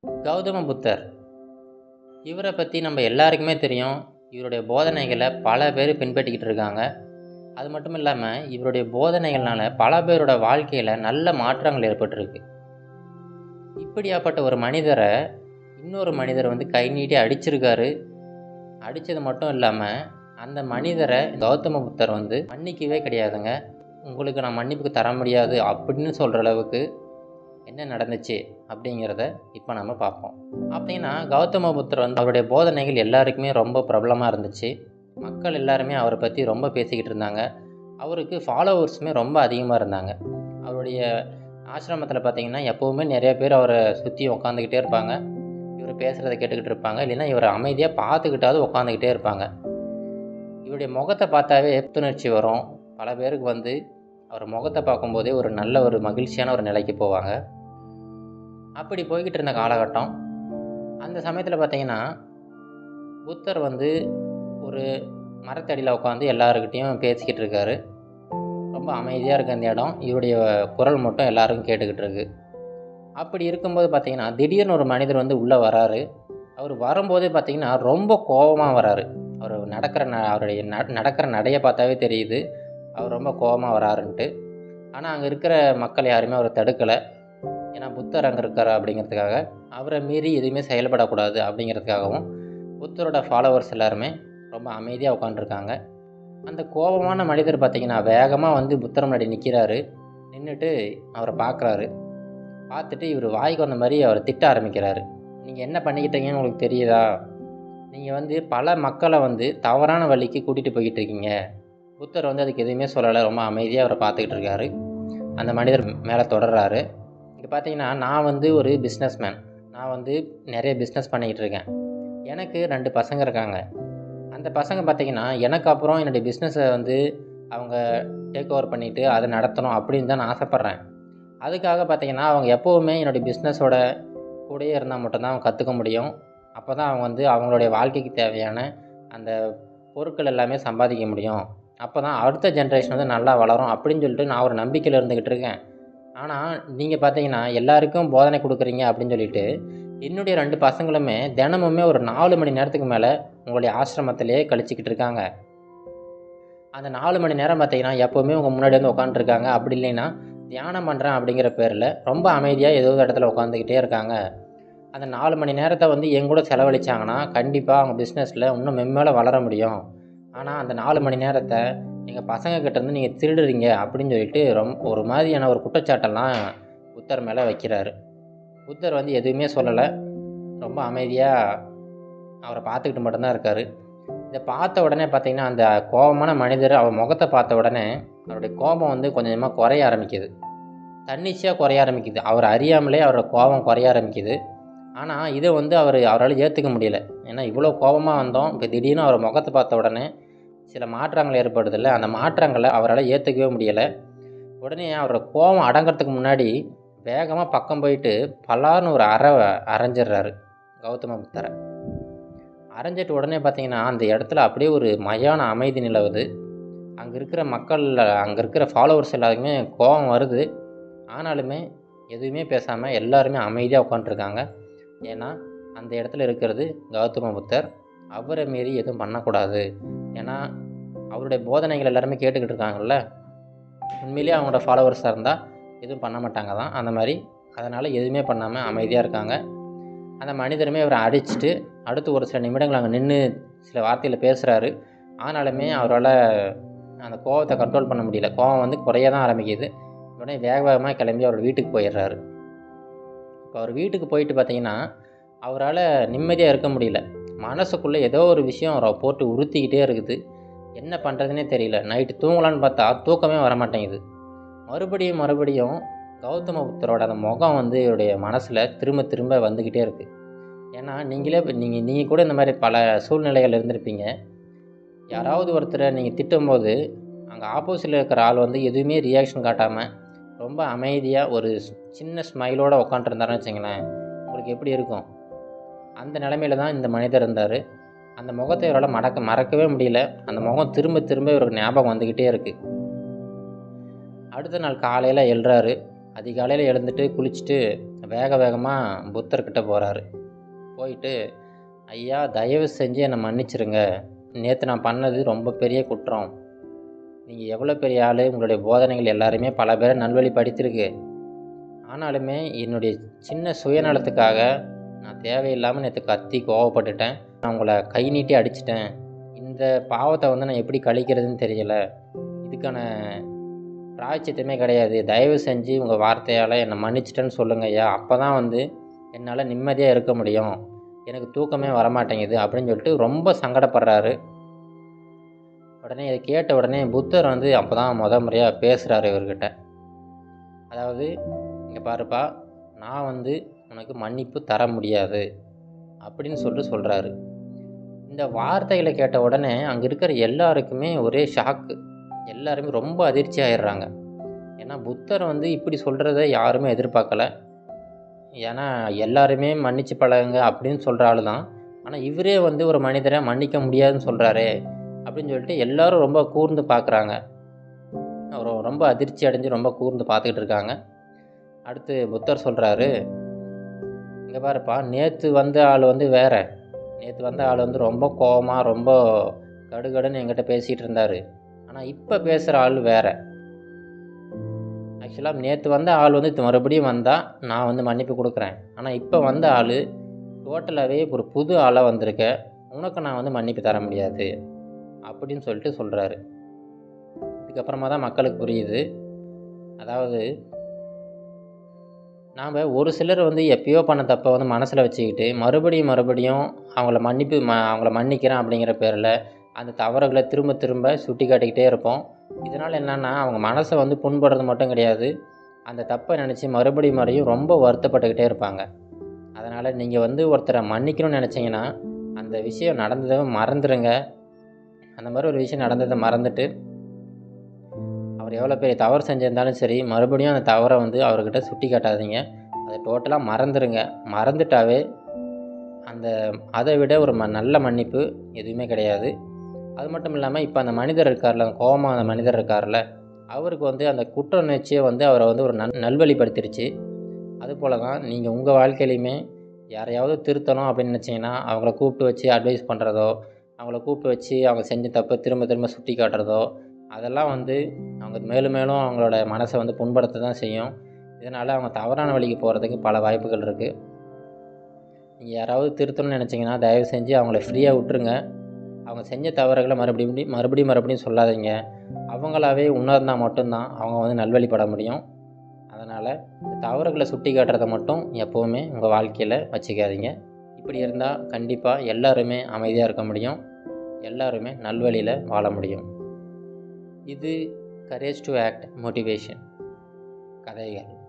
கௌதம புத்தர் இவரை பற்றி நம்ம எல்லாருக்குமே தெரியும். இவருடைய போதனைகளை பல பேர் பின்பற்றிக்கிட்டு இருக்காங்க. அது மட்டும் இல்லாமல் இவருடைய போதனைகள்னால பல பேரோட வாழ்க்கையில் நல்ல மாற்றங்கள் ஏற்பட்டிருக்கு. இப்படியாப்பட்ட ஒரு மனிதரை இன்னொரு மனிதர் கை நீட்டி அடிச்சிருக்காரு. அடித்தது மட்டும் இல்லாமல் அந்த மனிதரை கௌதம புத்தர் மன்னிக்கவே கிடையாதுங்க. உங்களுக்கு நான் மன்னிப்புக்கு தர முடியாது அப்படின்னு சொல்கிற அளவுக்கு என்ன நடந்துச்சு அப்படிங்கிறத இப்போ நம்ம பார்ப்போம். அப்படின்னா கௌதம புத்தர் அவருடைய போதனைகள் எல்லாருக்குமே ரொம்ப பிரபலமாக இருந்துச்சு. மக்கள் எல்லாருமே அவரை பற்றி ரொம்ப பேசிக்கிட்டு இருந்தாங்க. அவருக்கு ஃபாலோவர்ஸுமே ரொம்ப அதிகமாக இருந்தாங்க. அவருடைய ஆசிரமத்தில் பார்த்திங்கன்னா எப்போவுமே நிறைய பேர் அவரை சுற்றி உட்காந்துக்கிட்டே இருப்பாங்க. இவர் பேசுகிறத கேட்டுக்கிட்டு இருப்பாங்க. இல்லைன்னா இவரை அமைதியாக பார்த்துக்கிட்டாவது உட்காந்துக்கிட்டே இருப்பாங்க. இவருடைய முகத்தை பார்த்தாவே புத்துணர்ச்சி வரும். பல பேருக்கு அவர் முகத்தை பார்க்கும்போதே ஒரு நல்ல ஒரு மகிழ்ச்சியான ஒரு நிலைக்கு போவாங்க. அப்படி போய்கிட்டு இருந்த காலகட்டம், அந்த சமயத்தில் பார்த்திங்கன்னா புத்தர் ஒரு மரத்தடியில் உட்காந்து எல்லாருக்கிட்டேயும் பேசிக்கிட்டு இருக்காரு. ரொம்ப அமைதியாக இருக்குது அந்த இடம். இவருடைய குரல் மட்டும் எல்லாருக்கும் கேட்டுக்கிட்டு இருக்கு. அப்படி இருக்கும்போது பார்த்திங்கன்னா திடீர்னு ஒரு மனிதர் உள்ளே வராரு. அவர் வரும்போதே பார்த்திங்கன்னா ரொம்ப கோபமாக வராரு. அவர் அவருடைய நடக்கிற நடையை பார்த்தாவே தெரியுது அவர் ரொம்ப கோபமாக வராருன்ட்டு. ஆனால் அங்கே இருக்கிற மக்கள் யாருமே அவரை தடுக்கலை. ஏன்னா புத்தர் அங்கே இருக்கார் அப்படிங்கிறதுக்காக, அவரை மீறி எதுவுமே செயல்படக்கூடாது அப்படிங்கிறதுக்காகவும் புத்தரோட ஃபாலோவர்ஸ் எல்லாருமே ரொம்ப அமைதியாக உட்காந்துருக்காங்க. அந்த கோபமான மனிதர் பார்த்திங்கன்னா வேகமாக புத்தர் முன்னாடி நிற்கிறாரு. நின்றுட்டு அவரை பார்க்குறாரு. பார்த்துட்டு இவர் வாய்க்கு வந்த மாதிரி அவரை திட்ட ஆரம்பிக்கிறாரு. நீங்கள் என்ன பண்ணிக்கிட்டீங்கன்னு உங்களுக்கு தெரியுதா? நீங்கள் பல மக்களை தவறான வழிக்கு கூட்டிகிட்டு போய்கிட்டு இருக்கீங்க. புத்தர் அதுக்கு எதுவுமே சொல்லலை. ரொம்ப அமைதியாக அவரை பார்த்துக்கிட்டு இருக்காரு. அந்த மனிதர் மேலே தொடர்றாரு. இங்கே பார்த்தீங்கன்னா நான் ஒரு பிஸ்னஸ்மேன். நான் நிறைய பிஸ்னஸ் பண்ணிக்கிட்டு இருக்கேன். எனக்கு 2 பசங்க இருக்காங்க. அந்த பசங்க பார்த்திங்கன்னா எனக்கு அப்புறம் என்னுடைய பிஸ்னஸை அவங்க டேக் ஓவர் பண்ணிவிட்டு அதை நடத்தணும் அப்படின்னு தான் நான் ஆசைப்பட்றேன். அதுக்காக பார்த்திங்கன்னா அவங்க எப்போவுமே என்னுடைய பிஸ்னஸோட கூடயே இருந்தால் மட்டும்தான் அவங்க கற்றுக்க முடியும். அப்போ தான் அவங்க அவங்களுடைய வாழ்க்கைக்கு தேவையான அந்த பொருட்கள் எல்லாமே சம்பாதிக்க முடியும். அப்போ தான் அடுத்த ஜென்ரேஷன் நல்லா வளரும் அப்படின்னு சொல்லிட்டு நான் ஒரு நம்பிக்கையில் இருந்துக்கிட்டு இருக்கேன். ஆனால் நீங்கள் பார்த்தீங்கன்னா எல்லாருக்கும் போதனை கொடுக்குறீங்க அப்படின்னு சொல்லிட்டு என்னுடைய 2 பசங்களுமே தினமுமே ஒரு 4 மணி நேரத்துக்கு மேலே உங்களுடைய ஆசிரமத்திலே கழிச்சிக்கிட்டு இருக்காங்க. அந்த 4 மணி நேரம் பார்த்தீங்கன்னா எப்போவுமே உங்கள் முன்னாடி உட்காந்துருக்காங்க. அப்படி இல்லைன்னா தியானம் பண்ணுறேன் அப்படிங்கிற பேரில் ரொம்ப அமைதியாக ஏதோ ஒரு இடத்துல உட்காந்துக்கிட்டே இருக்காங்க. அந்த 4 மணி நேரத்தை என் கூட செலவழித்தாங்கன்னா கண்டிப்பாக அவங்க பிஸ்னஸில் இன்னும் மென்மேலே வளர முடியும். ஆனால் அந்த 4 மணி நேரத்தை எங்கள் பசங்கக்கிட்டேருந்து நீங்கள் திருடுறீங்க அப்படின்னு சொல்லிட்டு ஒரு மாதிரியான ஒரு குற்றச்சாட்டெல்லாம் புத்தர் மேலே வைக்கிறாரு. புத்தர் எதுவுமே சொல்லலை. ரொம்ப அமைதியாக அவரை பார்த்துக்கிட்டு மட்டும்தான் இருக்கார். இதை பார்த்த உடனே பார்த்திங்கன்னா அந்த கோபமான மனிதர் அவர் முகத்தை பார்த்த உடனே அவருடைய கோபம் கொஞ்சம் கொஞ்சமாக குறைய ஆரம்பிக்குது. தன்னிச்சையாக குறைய ஆரம்பிக்குது. அவர் அறியாமலே அவரோட கோபம் குறைய ஆரம்பிக்குது. ஆனால் இதை அவரால் ஏற்றுக்க முடியல. ஏன்னா இவ்வளோ கோபமாக வந்தோம், இப்போ திடீர்னு அவர் முகத்தை பார்த்த உடனே சில மாற்றங்கள் ஏற்படுதில்ல, அந்த மாற்றங்களை அவரால் ஏற்றுக்கவே முடியலை. உடனே அவரோட கோபம் அடங்கிறதுக்கு முன்னாடி வேகமாக பக்கம் போயிட்டு பலார்னு ஒரு அரைஞ்சிடுறாரு கௌதம புத்தரை. அரைஞ்சிட்டு உடனே பார்த்திங்கன்னா அந்த இடத்துல அப்படியே ஒரு மயான அமைதி நிலவுது. அங்கே இருக்கிற மக்கள், அங்கே இருக்கிற ஃபாலோவர்ஸ் எல்லாருக்குமே கோபம் வருது. ஆனாலுமே எதுவுமே பேசாமல் எல்லாருமே அமைதியாக உட்காந்துருக்காங்க. ஏன்னா அந்த இடத்துல இருக்கிறது கௌதம புத்தர். அவரை மீறி எதுவும் பண்ணக்கூடாது. ஏன்னா அவருடைய போதனைகள் எல்லாருமே கேட்டுக்கிட்டு இருக்காங்கல்ல. உண்மையிலேயே அவங்களோட ஃபாலோவர்ஸாக இருந்தால் எதுவும் பண்ண மாட்டாங்க தான் அந்த மாதிரி. அதனால் எதுவுமே பண்ணாமல் அமைதியாக இருக்காங்க. அந்த மனிதருமே அவரை அடிச்சுட்டு அடுத்து ஒரு சில நிமிடங்கள் அங்கே நின்று சில வார்த்தையில் பேசுகிறாரு. ஆனாலுமே அவரால் அந்த கோபத்தை கண்ட்ரோல் பண்ண முடியல. கோபம் குறைய தான் ஆரம்பிக்குது. உடனே வேகமாக கிளம்பி அவர் வீட்டுக்கு போயிடுறாரு. இப்போ அவர் வீட்டுக்கு போயிட்டு பார்த்திங்கன்னா அவரால் நிம்மதியாக இருக்க முடியல. மனசுக்குள்ளே ஏதோ ஒரு விஷயம் அவரை போட்டு உறுத்திக்கிட்டே இருக்குது. என்ன பண்ணுறதுனே தெரியல. நைட்டு தூங்கலான்னு பார்த்தா தூக்கமே வரமாட்டேங்குது. மறுபடியும் கௌதம புத்தரோட அந்த முகம் இவருடைய மனசில் திரும்ப திரும்ப வந்துக்கிட்டே இருக்குது. ஏன்னா நீங்கள் கூட இந்த மாதிரி பல சூழ்நிலைகள் இருந்திருப்பீங்க. யாராவது ஒருத்தரை நீங்கள் திட்டும்போது அங்கே ஆப்போசிட்டில் இருக்கிற ஆள் எதுவுமே ரியாக்ஷன் காட்டாமல் ரொம்ப அமைதியாக ஒரு சின்ன ஸ்மைலோடு உட்காந்துருந்தாருன்னு வச்சுங்களேன், உங்களுக்கு எப்படி இருக்கும்? அந்த நிலமையில தான் இந்த மனிதர் இருந்தார். அந்த முகத்தை இவரால் மறக்கவே முடியல. அந்த முகம் திரும்ப திரும்ப இவருக்கு ஞாபகம் வந்துக்கிட்டே இருக்குது. அடுத்த நாள் காலையில் எழுறாரு. அதிகாலையில் எழுந்துட்டு குளிச்சுட்டு வேக வேகமாக புத்தர்கிட்ட போகிறாரு. போயிட்டு, ஐயா தயவு செஞ்சு என்னை மன்னிச்சிருங்க, நேற்று நான் பண்ணது ரொம்ப பெரிய குற்றம். நீங்கள் எவ்வளோ பெரிய ஆள், உங்களுடைய போதனைகள் எல்லாருமே பல பேரை நல்வழிப்படுத்தியிருக்கு. ஆனாலுமே என்னுடைய சின்ன சுயநலத்துக்காக நான் தேவையில்லாமல் நேற்று கத்தி கோவப்பட்டுட்டேன். நான் உங்களை கை நீட்டி அடிச்சிட்டேன். இந்த பாவத்தை நான் எப்படி கழிக்கிறதுன்னு தெரியல. இதுக்கான பிராயச்சித்தமே கிடையாது. தயவு செஞ்சு உங்கள் வார்த்தையால் என்னை மன்னிச்சிட்டேன்னு சொல்லுங்க ஐயா. அப்போ தான் என்னால் நிம்மதியாக இருக்க முடியும். எனக்கு தூக்கமே வரமாட்டேங்குது அப்படின்னு சொல்லிட்டு ரொம்ப சங்கடப்படுறாரு. உடனே இதை கேட்ட உடனே புத்தர் அப்போ தான் முறையாக பேசுகிறாரு இவர்கிட்ட. அதாவது, இங்கே பாருப்பா, நான் உனக்கு மன்னிப்பு தர முடியாது அப்படின்னு சொல்கிறாரு. இந்த வார்த்தைகளை கேட்ட உடனே அங்கே இருக்கிற எல்லாருக்குமே ஒரே ஷாக்கு. எல்லாருமே ரொம்ப அதிர்ச்சி ஆயிடுறாங்க. ஏன்னா புத்தர் இப்படி சொல்கிறத யாருமே எதிர்பார்க்கல. ஏன்னா எல்லாருமே மன்னிச்சு பழகுங்க அப்படின்னு சொல்கிற ஆள் தான். ஆனால் இவரே ஒரு மனிதரை மன்னிக்க முடியாதுன்னு சொல்கிறாரே அப்படின்னு சொல்லிட்டு எல்லோரும் ரொம்ப கூர்ந்து பார்க்குறாங்க. அவர் ரொம்ப அதிர்ச்சி அடைஞ்சு ரொம்ப கூர்ந்து பார்த்துக்கிட்டு இருக்காங்க. அடுத்து புத்தர் சொல்கிறாரு, இங்கே பாருப்பா, நேற்று வந்த ஆள் வேற. நேற்று வந்த ஆள் ரொம்ப கோவமாக ரொம்ப கடுகடுன்னு என்கிட்ட பேசிகிட்டு இருந்தார். ஆனால் இப்போ பேசுகிற ஆள் வேறு. ஆக்சுவலாக நேற்று வந்த ஆள் மறுபடியும் வந்தால் நான் மன்னிப்பு கொடுக்குறேன். ஆனால் இப்போ வந்த ஆள் டோட்டலாகவே ஒரு புது ஆளாக வந்திருக்க, உனக்கு நான் மன்னிப்பு தர முடியாது அப்படின்னு சொல்கிறாரு. இதுக்கப்புறமா தான் மக்களுக்கு புரியுது. அதாவது, நாம் ஒரு சிலர் எப்பயோ பண்ண தப்பை மனசில் வச்சுக்கிட்டு மறுபடியும் அவங்கள மன்னிக்கிறேன் அப்படிங்கிற பேரில் அந்த தவறுகளை திரும்ப திரும்ப சுட்டி காட்டிக்கிட்டே இருப்போம். இதனால் என்னென்னா, அவங்க மனசை புண்படுறது மட்டும் கிடையாது, அந்த தப்பை நினச்சி மறுபடியும் ரொம்ப வருத்தப்பட்டுக்கிட்டே இருப்பாங்க. அதனால் நீங்கள் ஒருத்தரை மன்னிக்கணும்னு நினச்சிங்கன்னா அந்த விஷயம் நடந்ததை மறந்துடுங்க. அந்த மாதிரி ஒரு விஷயம் நடந்ததை மறந்துட்டு, அவர் எவ்வளோ பெரிய தவறு செஞ்சிருந்தாலும் சரி, மறுபடியும் அந்த தவறை அவர்கிட்ட சுட்டி காட்டாதீங்க. அதை டோட்டலாக மறந்துடுங்க. மறந்துட்டாவே அதை விட ஒரு நல்ல மன்னிப்பு எதுவுமே கிடையாது. அது மட்டும் இல்லாமல், இப்போ அந்த மனிதர் இருக்கார்ல, அந்த கோபமான மனிதர் இருக்கார்ல, அவருக்கு அந்த குற்ற உணர்ச்சியை அவரை ஒரு நல்வழிப்படுத்திடுச்சு. அதுபோல் தான் நீங்கள் உங்கள் வாழ்க்கையிலையுமே யாரையாவது திருத்தணும் அப்படின்னு நினச்சிங்கன்னா, அவங்கள கூப்பிட்டு வச்சு அட்வைஸ் பண்ணுறதோ, அவங்கள கூப்பிட்டு வச்சு அவங்க செஞ்ச தப்பை திரும்ப திரும்ப சுட்டி காட்டுறதோ, அதெல்லாம் அவங்க மேலும் மேலும் அவங்களோட மனசை புண்படுத்த தான் செய்யும். இதனால் அவங்க தவறான வழிக்கு போகிறதுக்கு பல வாய்ப்புகள் இருக்குது. நீங்கள் யாராவது திருத்தணும்னு நினச்சிங்கன்னா தயவு செஞ்சு அவங்கள ஃப்ரீயாக விட்டுருங்க. அவங்க செஞ்ச தவறுகளை மறுபடியும் சொல்லாதீங்க. அவங்களாவே உணர்ந்தால் மட்டும்தான் அவங்க நல்வழிப்பட முடியும். அதனால் இந்த தவறுகளை சுட்டி காட்டுறதை மட்டும் எப்போவுமே உங்கள் வாழ்க்கையில் வச்சுக்காதீங்க. இப்படி இருந்தால் கண்டிப்பாக எல்லாருமே அமைதியாக இருக்க முடியும். எல்லாருமே நல்வழியில் வாழ முடியும். இது கரேஜ் டு ஆக்ட் மோட்டிவேஷன் கதைகள்.